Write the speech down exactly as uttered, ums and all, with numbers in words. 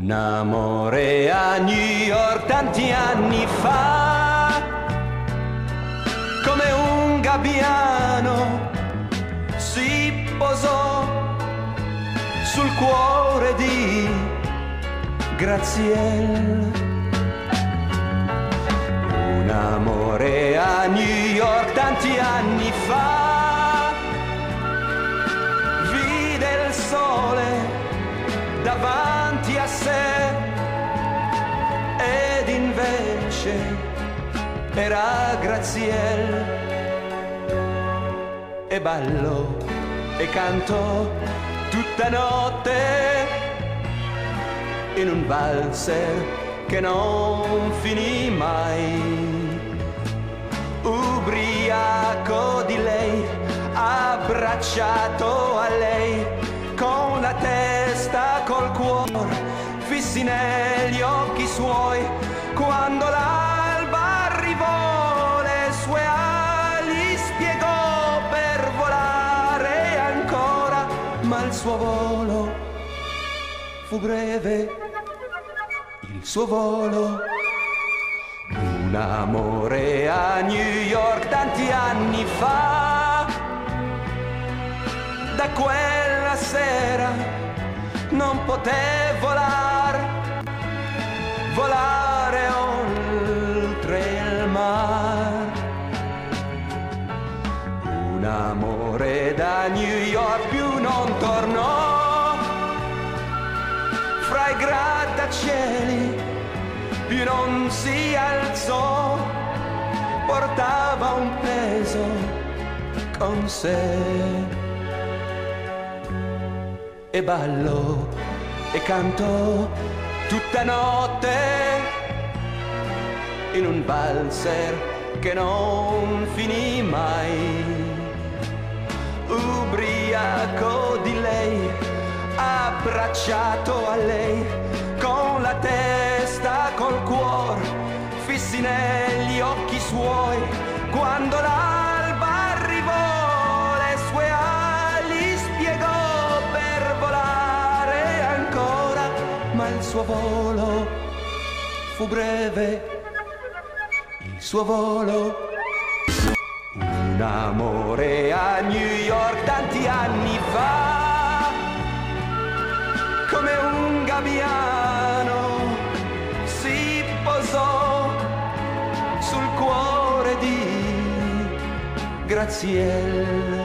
Un amore a New York tanti anni fa, come un gabbiano si posò sul cuore di Graziella. Un amore a New York tanti anni fa, vide il sole davanti a sé ed invece era Graziella, e ballò e cantò tutta notte in un valzer che non finì mai. Ubriaco di lei, abbracciato a lei, con la testa col cuore fissi negli occhi suoi, quando l'alba arrivò le sue ali spiegò per volare ancora, ma il suo volo fu breve, il suo volo. Un amore a New York tanti anni fa, da quella sera non poté volare, volare oltre il mar. Un amore da New York più non tornò, fra i grattacieli più non si alzò, portava un peso con sé e ballò e cantò tutta notte in un valzer che non finì mai. Ubriaco di lei, abbracciato a lei, con la testa col cuore fissi negli occhi suoi, quando l'alba arrivò le sue ali spiegò per volare ancora, ma il suo volo fu breve, il suo volo. Un amore a New York tanti anni fa, come un gabbiano si posò sul cuore di Graziella.